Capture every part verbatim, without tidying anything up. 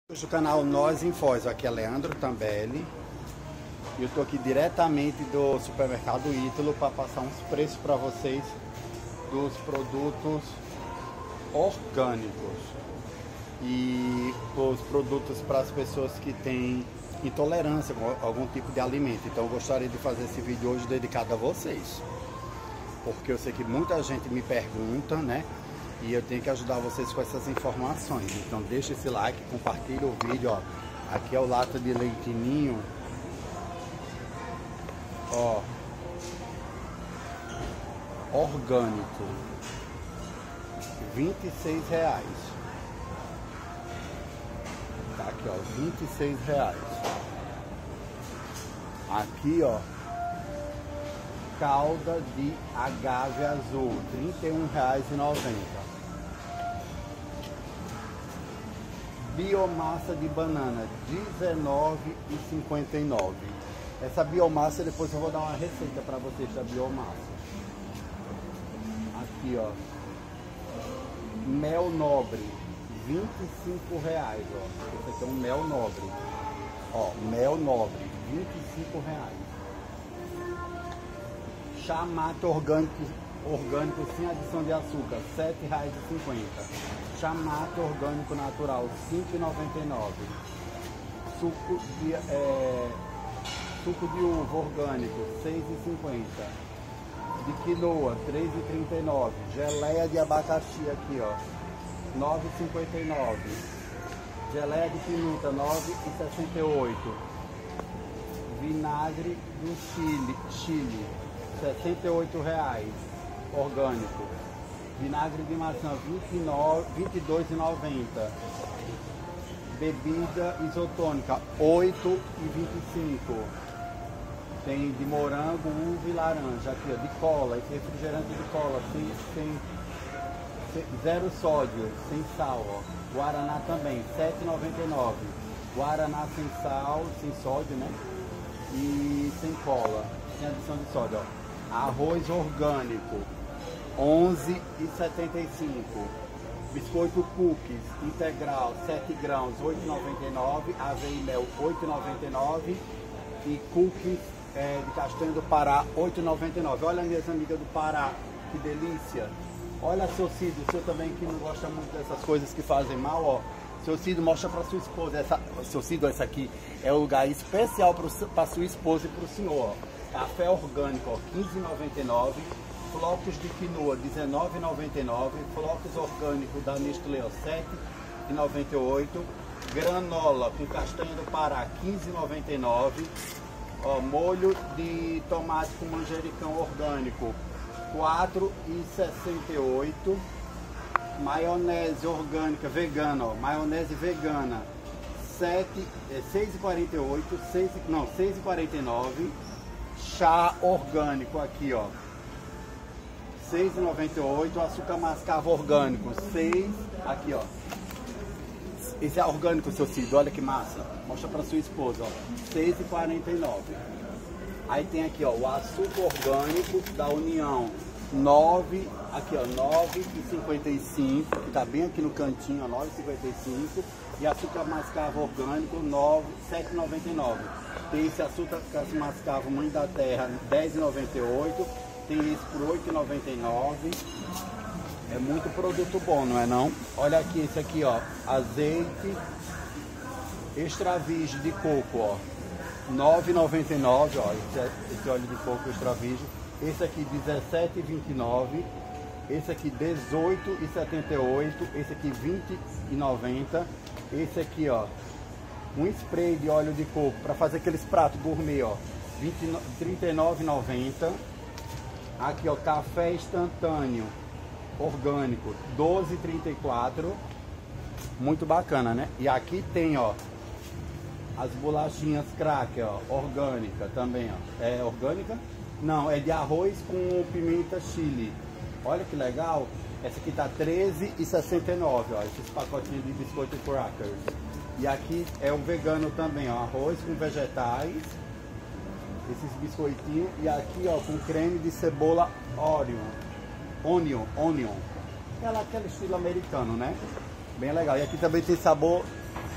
Do canal Nós em Foz, aqui é Leandro Tambelli e eu tô aqui diretamente do supermercado Ítalo para passar uns preços para vocês dos produtos orgânicos e os produtos para as pessoas que têm intolerância com algum tipo de alimento. Então eu gostaria de fazer esse vídeo hoje dedicado a vocês, porque eu sei que muita gente me pergunta, né? E eu tenho que ajudar vocês com essas informações. Então deixa esse like, compartilha o vídeo, ó. Aqui é o lata de leite ninho. Ó. Orgânico. vinte e seis reais. Tá aqui, ó. vinte e seis reais. Aqui, ó. Calda de agave azul, trinta e um reais e noventa centavos. Biomassa de banana, dezenove reais e cinquenta e nove centavos. Essa biomassa, depois eu vou dar uma receita para vocês da biomassa. Aqui, ó. Mel nobre, vinte e cinco reais, ó. Esse aqui é um mel nobre. Ó, mel nobre, vinte e cinco reais. Chá mate orgânico, orgânico sem adição de açúcar, sete reais e cinquenta centavos. Chá mate orgânico natural, cinco reais e noventa e nove centavos. Suco de, é, suco de uva orgânico, seis reais e cinquenta centavos. De quinoa, três reais e trinta e nove centavos. Geleia de abacaxi aqui, ó, nove reais e cinquenta e nove centavos. Geleia de pinuta, nove reais e sessenta e oito centavos. Vinagre do Chile, Chile sessenta e oito reais, orgânico. Vinagre de maçã, vinte e dois reais e noventa centavos. Bebida isotônica, oito reais e vinte e cinco centavos. Tem de morango, uva e laranja. Aqui, ó, de cola, esse refrigerante de cola, sem, sem, sem, zero sódio, sem sal, ó. Guaraná também, sete reais e noventa e nove centavos. Guaraná sem sal, sem sódio, né? E sem cola, sem adição de sódio, ó. Arroz orgânico, onze reais e setenta e cinco centavos. Biscoito cookies integral, sete grãos, oito reais e noventa e nove centavos. Aveia e mel, oito reais e noventa e nove centavos. E cookies é, de castanha do Pará, oito reais e noventa e nove centavos. Olha, minhas amigas do Pará, que delícia. Olha, seu Cido, o seu também que não gosta muito dessas coisas que fazem mal, ó. Seu Cido, mostra para sua esposa. Essa, seu Cido, essa aqui é o lugar especial para sua esposa e para o senhor, ó. Café orgânico, ó, quinze reais e noventa e nove centavos. Flocos de quinoa, dezenove reais e noventa e nove centavos. Flocos orgânicos da Nestlé, ó, sete reais e noventa e oito centavos. Granola com castanha do Pará, quinze reais e noventa e nove centavos. Ó, molho de tomate com manjericão orgânico, quatro reais e sessenta e oito centavos. Maionese orgânica vegana, ó, maionese vegana, sete, é, seis reais e quarenta e oito centavos, seis, não, seis reais e quarenta e nove centavos. Chá orgânico aqui, ó, seis reais e noventa e oito centavos. Açúcar mascavo orgânico, seis, aqui, ó. Esse é orgânico, seu Cido, olha que massa. Mostra para sua esposa, ó, seis reais e quarenta e nove centavos. Aí tem aqui, ó, o açúcar orgânico da União, nove, aqui, ó, nove reais e cinquenta e cinco centavos, que tá bem aqui no cantinho, ó, nove reais e cinquenta e cinco centavos. E açúcar mascavo orgânico, sete reais e noventa e nove centavos. Tem esse açúcar mascavo Mãe da Terra, dez reais e noventa e oito centavos. Tem esse por oito reais e noventa e nove centavos. É muito produto bom, não é não? Olha aqui, esse aqui, ó, azeite extra virgem de coco, ó, nove reais e noventa e nove centavos, ó, esse, esse óleo de coco extra virgem. Esse aqui dezessete reais e vinte e nove centavos. Esse aqui dezoito reais e setenta e oito centavos. Esse aqui vinte reais e noventa centavos. Esse aqui, ó, um spray de óleo de coco para fazer aqueles pratos gourmet, ó, trinta e nove reais e noventa centavos. Aqui, ó, café instantâneo orgânico, doze reais e trinta e quatro centavos. Muito bacana, né? E aqui tem, ó, as bolachinhas cracker, ó, orgânica também, ó. É orgânica? Não, é de arroz com pimenta chile. Olha que legal. Essa aqui tá treze reais e sessenta e nove centavos, ó, esses pacotinhos de biscoito crackers. E aqui é o vegano também, ó, arroz com vegetais, esses biscoitinhos. E aqui, ó, com creme de cebola Oreo, onion, onion. Aquela, aquele estilo americano, né? Bem legal. E aqui também tem sabor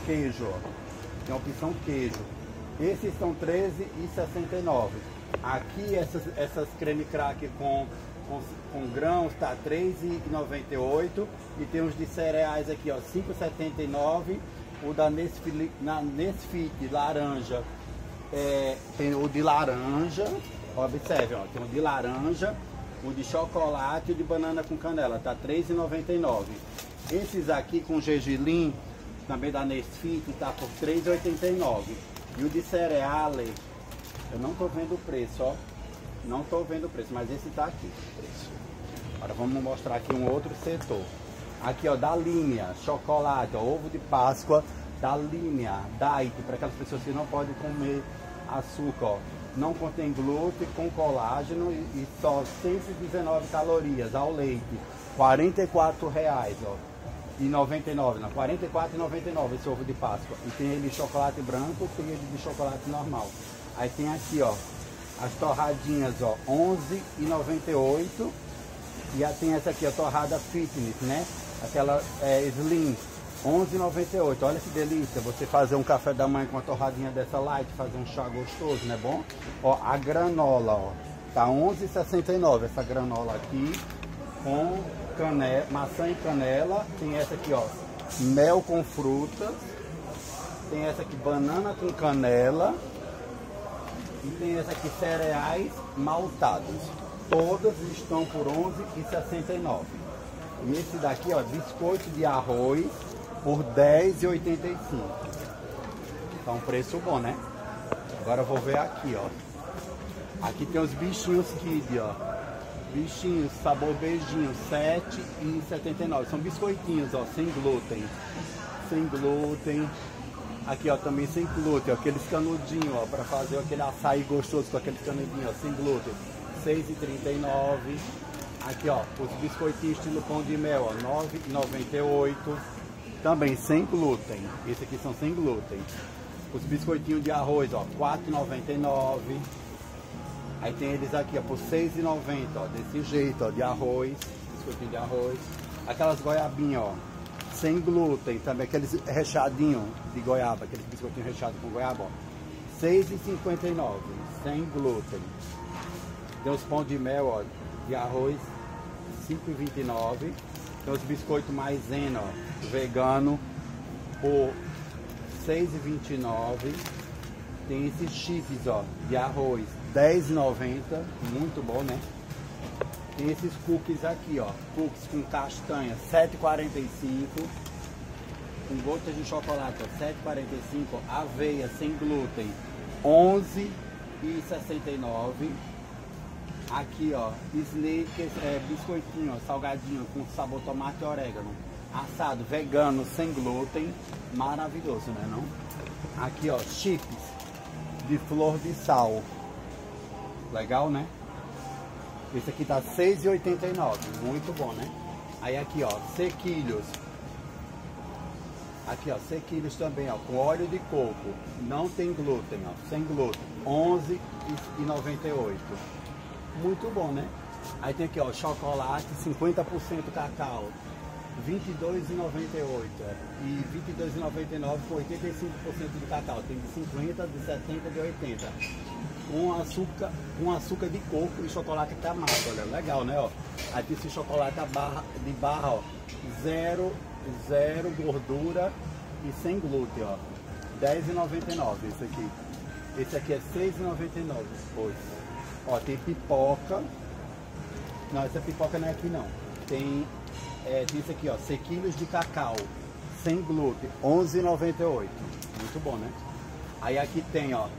queijo, ó. Tem a opção queijo. Esses estão treze e sessenta e nove. Aqui essas, essas creme crack com, com, com grãos tá três e noventa e oito. E tem os de cereais aqui, ó, cinco e setenta e nove. O da Nesfit, na Nesfit laranja, é, tem o de laranja, observe, ó, tem o de laranja, o de chocolate e o de banana com canela, tá três e noventa e nove. Esses aqui com gergelim, também da Nesfit, tá por três e oitenta e nove. E o de cereais, eu não tô vendo o preço, ó, não tô vendo o preço, mas esse tá aqui, o preço. Agora vamos mostrar aqui um outro setor. Aqui, ó, da linha, chocolate, ó, ovo de Páscoa, da linha, diet, para aquelas pessoas que não podem comer açúcar, ó. Não contém glúten, com colágeno e, e só cento e dezenove calorias ao leite, quarenta e quatro reais, ó, e noventa e nove, não, quarenta e quatro e noventa e nove esse ovo de Páscoa. E tem ele de chocolate branco, tem ele de chocolate normal. Aí tem aqui, ó, as torradinhas, ó, onze e noventa e oito. E aí tem essa aqui, a torrada fitness, né? Aquela é, slim, onze e noventa e oito. Olha que delícia, você fazer um café da manhã com uma torradinha dessa light, fazer um chá gostoso, não é bom? Ó, a granola, ó, tá onze e sessenta e nove essa granola aqui, com canela, maçã e canela. Tem essa aqui, ó, mel com frutas. Tem essa aqui, banana com canela. E tem essa aqui, cereais maltados. Todas estão por onze e sessenta e nove. E esse daqui, ó, biscoito de arroz por dez e oitenta e cinco. Tá um preço bom, né? Agora eu vou ver aqui, ó. Aqui tem os bichinhos Kid, ó. Bichinhos, sabor beijinho, sete e setenta e nove. São biscoitinhos, ó, sem glúten. Sem glúten. Aqui, ó, também sem glúten, ó, aqueles canudinhos, ó, para fazer aquele açaí gostoso com aqueles canudinhos, ó, sem glúten. seis e trinta e nove. Aqui, ó, os biscoitinhos estilo pão de mel, ó, nove e noventa e oito. Também sem glúten. Esses aqui são sem glúten. Os biscoitinhos de arroz, ó, quatro e noventa e nove. Aí tem eles aqui, ó, por seis e noventa, ó, desse jeito, ó, de arroz, biscoitinho de arroz. Aquelas goiabinhas, ó, sem glúten, também aqueles rechadinhos de goiaba, aqueles biscoitinhos recheados com goiaba, ó, seis e cinquenta e nove, sem glúten. Tem os pão de mel, ó, de arroz, cinco e vinte e nove. Tem os biscoitos maisena, ó, vegano, por seis e vinte e nove. Tem esses chips, ó, de arroz, dez e noventa, muito bom, né? Tem esses cookies aqui, ó, cookies com castanha, sete e quarenta e cinco. Com gotas de chocolate, ó, sete e quarenta e cinco. Aveia sem glúten, onze e sessenta e nove. Aqui, ó, Snickers, é, biscoitinho, ó, salgadinho com sabor tomate e orégano, assado, vegano, sem glúten, maravilhoso, né, não? Aqui, ó, chips de flor de sal, legal, né? Esse aqui tá seis e oitenta e nove, muito bom, né? Aí aqui, ó, sequilhos. Aqui, ó, sequilhos também, ó, com óleo de coco, não tem glúten, ó, sem glúten, onze e noventa e oito. Muito bom, né? Aí tem aqui, ó, chocolate, cinquenta por cento cacau, vinte e dois e noventa e oito. E vinte e dois e noventa e nove com oitenta e cinco por cento de cacau. Tem de cinquenta, de setenta, de oitenta. Com açúcar, com açúcar de coco e chocolate que tá massa, olha, legal, né, ó. Aí tem esse chocolate a barra, de barra, ó, zero, zero gordura e sem glúten, ó. dez e noventa e nove esse aqui. Esse aqui é seis e noventa e nove depois. Ó, tem pipoca. Não, essa pipoca não é aqui não. Tem, é, tem isso aqui, ó, sequilhos de cacau, sem glúten, onze e noventa e oito. Muito bom, né? Aí aqui tem, ó.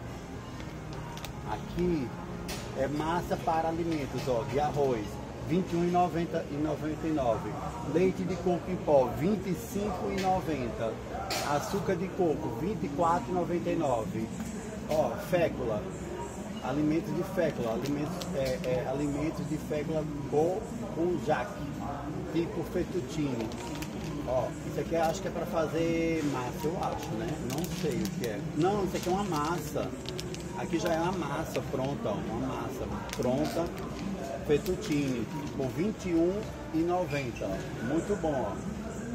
Aqui é massa para alimentos, ó, de arroz, vinte e um e noventa e noventa e nove. Leite de coco em pó, vinte e cinco e noventa. Açúcar de coco, vinte e quatro e noventa e nove. Ó, fécula. Alimentos de fécula, alimentos, é, é, alimentos de fécula com, com jaque, tipo fettuccine. Ó, isso aqui eu acho que é para fazer massa, eu acho, né? Não sei o que é. Não, isso aqui é uma massa. Aqui já é uma massa pronta, ó, uma massa pronta, fettuccine, por vinte e um e noventa. Muito bom, ó.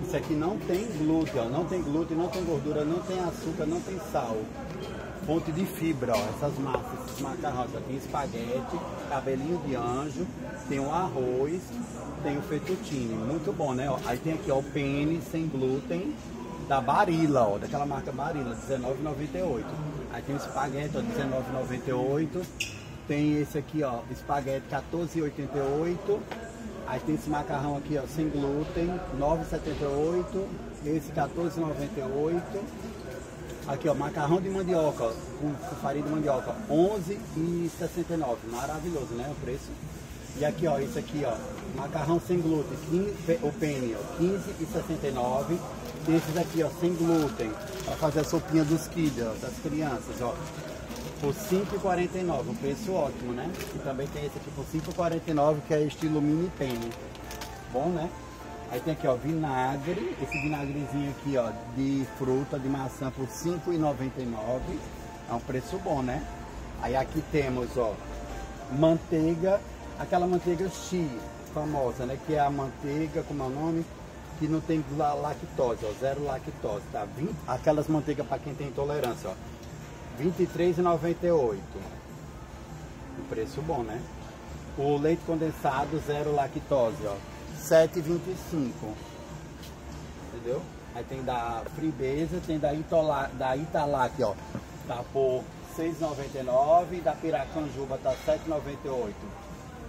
Isso aqui não tem glúten, ó. Não tem glúten, não tem gordura, não tem açúcar, não tem sal. Fonte de fibra, ó. Essas massas, esses macarrões. Ó. Tem espaguete, cabelinho de anjo, tem o arroz, tem o fettuccine. Muito bom, né? Ó. Aí tem aqui ó, o penne sem glúten da Barilla, ó. Daquela marca Barilla, dezenove reais e noventa e oito centavos. Aí tem o espaguete, ó, dezenove reais e noventa e oito centavos. Tem esse aqui, ó, espaguete quatorze reais e oitenta e oito centavos. Aí tem esse macarrão aqui, ó, sem glúten, nove reais e setenta e oito centavos. Esse quatorze reais e noventa e oito centavos. Aqui, ó, macarrão de mandioca, ó, com, com farinha de mandioca, onze reais e sessenta e nove centavos. Maravilhoso, né, o preço. E aqui, ó, esse aqui, ó, macarrão sem glúten, quinze, o penne, ó, quinze reais e sessenta e nove centavos. Esses aqui, ó, sem glúten, para fazer a sopinha dos kids, ó, das crianças, ó, por cinco reais e quarenta e nove centavos. Um preço ótimo, né? E também tem esse aqui por cinco reais e quarenta e nove centavos, que é estilo mini penne. Bom, né? Aí tem aqui, ó, vinagre, esse vinagrezinho aqui, ó, de fruta, de maçã por cinco reais e noventa e nove centavos. É um preço bom, né? Aí aqui temos, ó, manteiga, aquela manteiga X famosa, né? Que é a manteiga, como é o nome? Que não tem lactose, ó, zero lactose, tá? vinte, aquelas manteigas para quem tem intolerância, ó, vinte e três reais e noventa e oito centavos. Um preço bom, né? O leite condensado, zero lactose, ó, sete reais e vinte e cinco centavos. Entendeu? Aí tem da Fribeza, tem da, Itola, da Italac, ó, tá por seis reais e noventa e nove centavos, da Piracanjuba tá sete reais e noventa e oito centavos.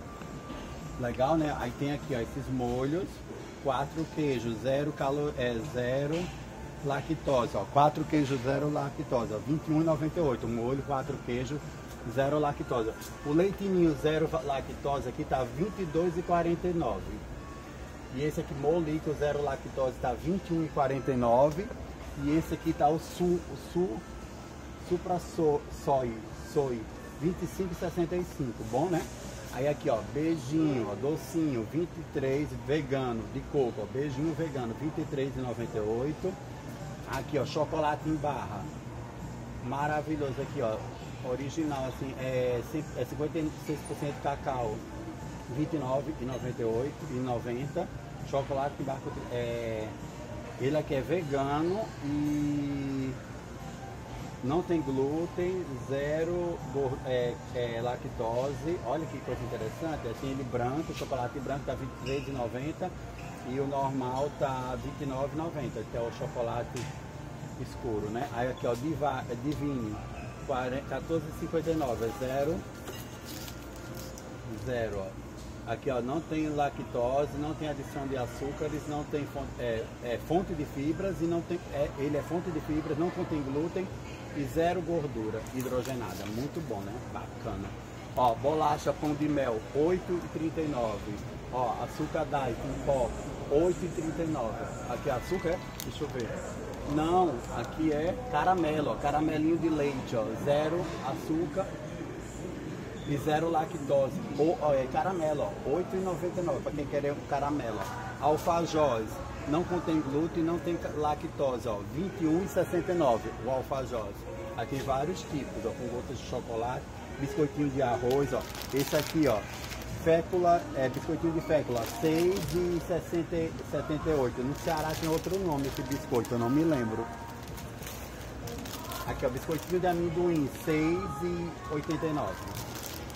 Legal, né? Aí tem aqui, ó, esses molhos, quatro queijos, zero calor, é zero lactose, ó, quatro queijos, zero lactose, ó, vinte e um reais e noventa e oito centavos. Molho, quatro queijos, zero lactose. O leitinho zero lactose aqui tá vinte e dois reais e quarenta e nove centavos. E esse aqui, molico zero lactose, tá vinte e um reais e quarenta e nove centavos. E esse aqui tá o Su, o Su, Supra so, Soy, Soy, vinte e cinco reais e sessenta e cinco centavos. Bom, né? Aí aqui, ó, beijinho, ó, docinho, vinte e três reais, vegano, de coco, ó, beijinho vegano, vinte e três reais e noventa e oito centavos. Aqui, ó, chocolate em barra, maravilhoso aqui, ó, original, assim, é, é cinquenta e seis por cento cacau, vinte e nove reais e noventa e oito centavos, e noventa centavos. Chocolate em barra, é, ele aqui é vegano e não tem glúten, zero é, é, lactose. Olha que coisa interessante. Assim, ele branco, o chocolate branco tá vinte e três reais e noventa centavos e o normal tá vinte e nove reais e noventa centavos, que é o chocolate escuro, né? Aí aqui, ó, Diva, Divine, quatorze reais e cinquenta e nove centavos, é zero, zero, ó. Aqui, ó, não tem lactose, não tem adição de açúcares, não tem fonte, é, é fonte de fibras e não tem, é, ele é fonte de fibras, não contém glúten e zero gordura hidrogenada. Muito bom, né? Bacana. Ó, bolacha pão de mel, oito reais e trinta e nove centavos. Ó, açúcar diet em pó, oito reais e trinta e nove centavos. Aqui é açúcar, é? Deixa eu ver. Não, aqui é caramelo, ó, caramelinho de leite, ó, zero açúcar e zero lactose. Ou, ó, é caramelo, ó, oito reais e noventa e nove centavos, para quem quer um caramelo. Ó. Alfajós, não contém glúten, não tem lactose, ó, vinte e um reais e sessenta e nove centavos o alfajós. Aqui tem vários tipos, ó, com gotas de chocolate, biscoitinho de arroz, ó. Esse aqui, ó, fécula, é, biscoitinho de fécula, seis reais e setenta e oito centavos. No Ceará tem outro nome esse biscoito, eu não me lembro. Aqui, ó, biscoitinho de amendoim, seis reais e oitenta e nove centavos.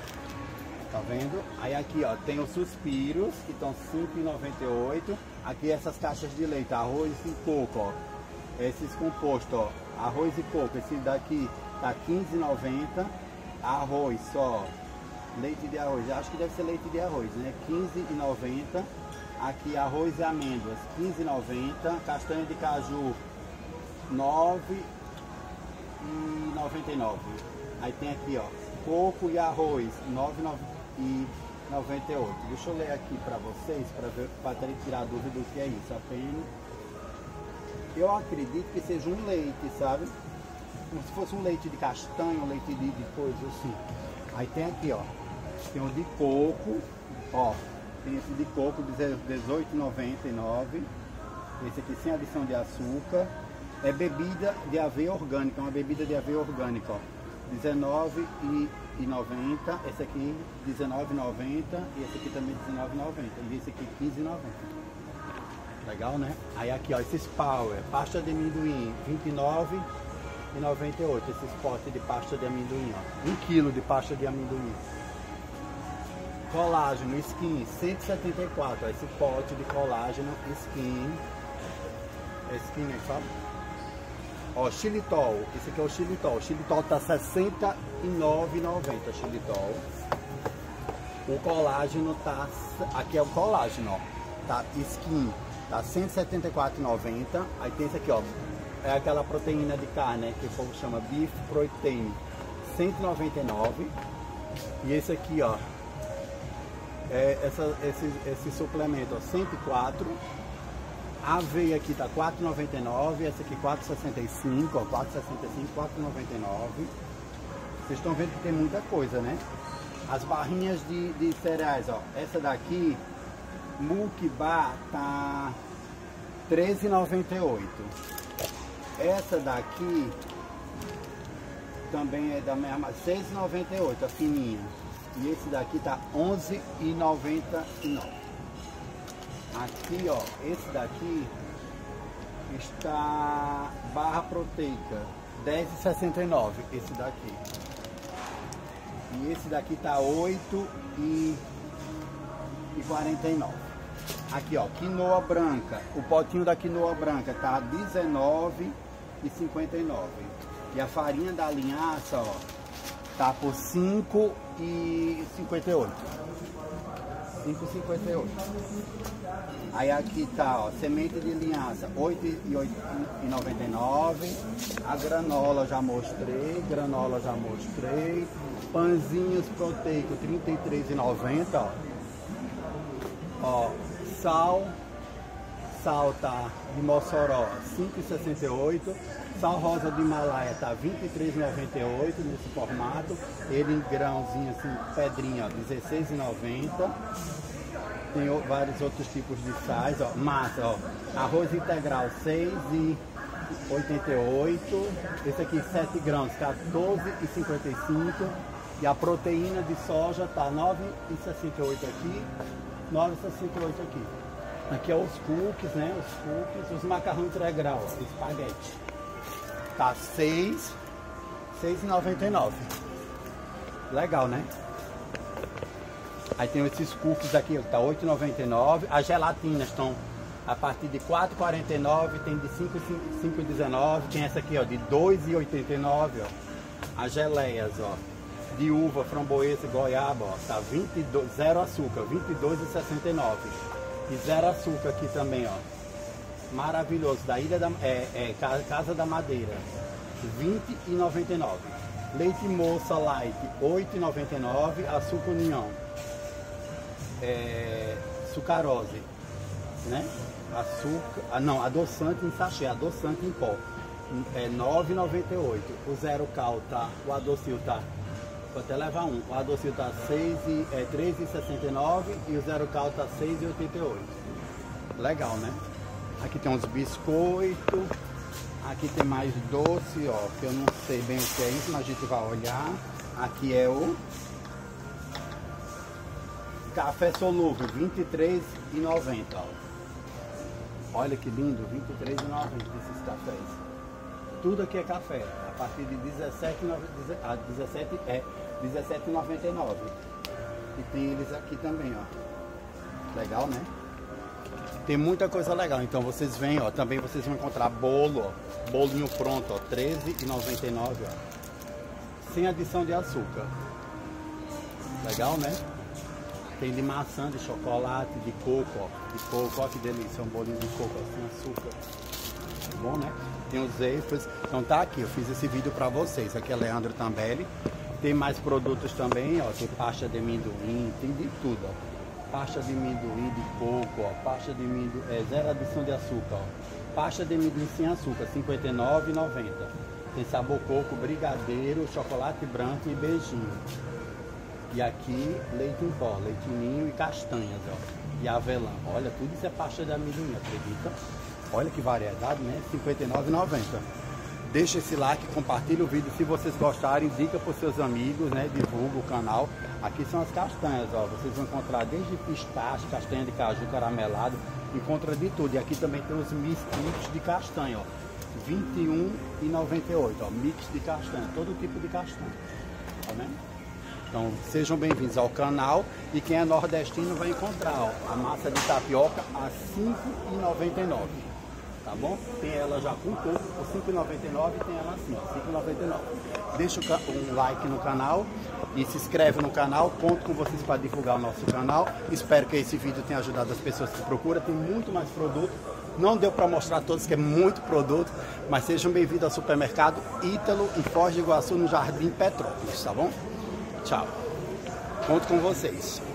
Tá vendo? Aí aqui, ó, tem os suspiros, que estão cinco reais e noventa e oito centavos. Aqui essas caixas de leite, arroz e coco, ó. Esses compostos, ó, arroz e coco, esse daqui tá quinze reais e noventa centavos. Arroz só, leite de arroz, acho que deve ser leite de arroz, né? quinze reais e noventa centavos. Aqui arroz e amêndoas, quinze reais e noventa centavos. Castanha de caju, nove reais e noventa e nove centavos. Aí tem aqui, ó, coco e arroz, nove reais e noventa e oito centavos. Deixa eu ler aqui para vocês, para ver, para tirar a dúvida do que é isso. Apenas, eu acredito que seja um leite, sabe? Como se fosse um leite de castanha, um leite de, de coisa assim. Aí tem aqui, ó, tem o de coco, ó, tem esse de coco, dezoito reais e noventa e nove centavos. Esse aqui sem adição de açúcar. É bebida de aveia orgânica, uma bebida de aveia orgânica, ó, dezenove reais e noventa centavos. Esse aqui dezenove reais e noventa centavos e esse aqui também dezenove reais e noventa centavos. E esse aqui quinze reais e noventa centavos. Legal, né? Aí aqui, ó, esses Power, pasta de amendoim, vinte e nove reais e noventa e oito centavos. Esses potes de pasta de amendoim, ó. Um quilo de pasta de amendoim. Colágeno Skin, cento e setenta e quatro reais. Ó, esse pote de colágeno Skin. É Skin, né, sabe? Ó, xilitol. Esse aqui é o xilitol. O xilitol tá sessenta e nove reais e noventa centavos. Xilitol. O colágeno tá... Aqui é o colágeno, ó. Tá Skin. Tá cento e setenta e quatro reais e noventa centavos. Aí tem esse aqui, ó. É aquela proteína de carne, né, que o povo chama Beef Protein. cento e noventa e nove reais. E esse aqui, ó. É essa, esse, esse suplemento, ó, cento e quatro reais. A aveia aqui tá quatro reais e noventa e nove centavos. Essa aqui quatro reais e sessenta e cinco centavos, ó. quatro reais e sessenta e cinco centavos, quatro reais e noventa e nove centavos. Vocês estão vendo que tem muita coisa, né? As barrinhas de, de cereais, ó. Essa daqui, Milk Bar, tá treze reais e noventa e oito centavos. Essa daqui também é da mesma, seis reais e noventa e oito centavos, a fininha. E esse daqui tá onze reais e noventa e nove centavos. Aqui, ó, esse daqui está barra proteica, dez reais e sessenta e nove centavos, esse daqui. E esse daqui tá oito reais e quarenta e nove centavos. Aqui, ó, quinoa branca. O potinho da quinoa branca tá dezenove reais e cinquenta e nove centavos. E a farinha da linhaça, ó, tá por cinco reais e cinquenta e oito centavos. cinco reais e cinquenta e oito centavos. Aí aqui tá, ó, semente de linhaça, oito reais e noventa e nove centavos. A granola já mostrei, granola já mostrei. Pãezinhos proteicos, trinta e três reais e noventa centavos, ó. Ó, sal, sal tá de Mossoró, cinco reais e sessenta e oito centavos. Sal rosa de Himalaia tá vinte e três reais e noventa e oito centavos nesse formato. Ele em grãozinho assim, pedrinha, ó, dezesseis reais e noventa centavos. Tem vários outros tipos de sais, ó. Massa, ó. Arroz integral, seis reais e oitenta e oito centavos. Esse aqui, sete grãos, quatorze reais e cinquenta e cinco centavos. E a proteína de soja tá nove reais e sessenta e oito centavos aqui, nove reais e sessenta e oito centavos aqui. Aqui é os cookies, né? Os cookies, os macarrão integral, ó, espaguete. Tá seis reais e noventa e nove centavos. Legal, né? Aí tem esses cookies aqui, tá oito reais e noventa e nove centavos. As gelatinas estão a partir de quatro reais e quarenta e nove centavos, tem de cinco reais e dezenove centavos, tem essa aqui, ó, de dois reais e oitenta e nove centavos, ó. As geleias, ó, de uva, framboesa, goiaba, ó, tá vinte e dois, zero açúcar, vinte e dois reais e sessenta e nove centavos. E zero açúcar aqui também, ó. Maravilhoso, da Ilha da é, é, Casa da Madeira, vinte reais e noventa e nove centavos. Leite moça light, oito reais e noventa e nove centavos. Açúcar união, é, sucarose, né? Açúcar, ah, não, adoçante em sachê, adoçante em pó, é nove reais e noventa e oito centavos. O zero cal tá, o adocil tá, vou até levar um, o adocil tá seis e, é, três reais e sessenta e nove centavos e o zero cal tá seis reais e oitenta e oito centavos. Legal, né? Aqui tem uns biscoitos, aqui tem mais doce, ó, que eu não sei bem o que é isso, mas a gente vai olhar. Aqui é o café solúvel, vinte e três reais e noventa centavos, ó. Olha que lindo, vinte e três reais e noventa centavos desses cafés. Tudo aqui é café, a partir de dezessete reais e noventa e nove centavos. E tem eles aqui também, ó. Legal, né? Tem muita coisa legal, então vocês vêm, ó, também vocês vão encontrar bolo, ó, bolinho pronto, ó, treze reais e noventa e nove centavos, ó, sem adição de açúcar. Legal, né? Tem de maçã, de chocolate, de coco, ó, de coco, ó, que delícia, um bolinho de coco, ó, sem açúcar. Bom, né? Tem os extras, então tá aqui, eu fiz esse vídeo pra vocês. Aqui é Leandro Tambelli. Tem mais produtos também, ó, tem pasta de amendoim, tem de tudo, ó. Pasta de amendoim de coco, ó, pasta de amendoim, é, zero adição de açúcar, ó. Pasta de amendoim sem açúcar, cinquenta e nove reais e noventa centavos. Tem sabor coco, brigadeiro, chocolate branco e beijinho. E aqui leite em pó, leite ninho e castanhas, ó. E avelã. Olha, tudo isso é pasta de amendoim, acredita? Olha que variedade, né? cinquenta e nove reais e noventa centavos. Deixa esse like, compartilha o vídeo se vocês gostarem, indica para os seus amigos, né? Divulga o canal. Aqui são as castanhas, ó. Vocês vão encontrar desde pistache, castanha de caju caramelado, Encontra de tudo. E aqui também tem os mix, mix de castanha, ó. vinte e um reais e noventa e oito centavos, ó. Mix de castanha, todo tipo de castanha. Tá vendo? Então sejam bem-vindos ao canal. E quem é nordestino vai encontrar, ó, a massa de tapioca a cinco reais e noventa e nove centavos. Tá bom? Tem ela já com coco por cinco reais e noventa e nove centavos e tem ela assim, cinco reais e noventa e nove centavos. Deixa um like no canal e se inscreve no canal. Conto com vocês para divulgar o nosso canal. Espero que esse vídeo tenha ajudado as pessoas que procuram. Tem muito mais produto. Não deu para mostrar todos, que é muito produto. Mas sejam bem-vindos ao supermercado Ítalo, em Foz do Iguaçu, no Jardim Petrópolis, tá bom? Tchau. Conto com vocês.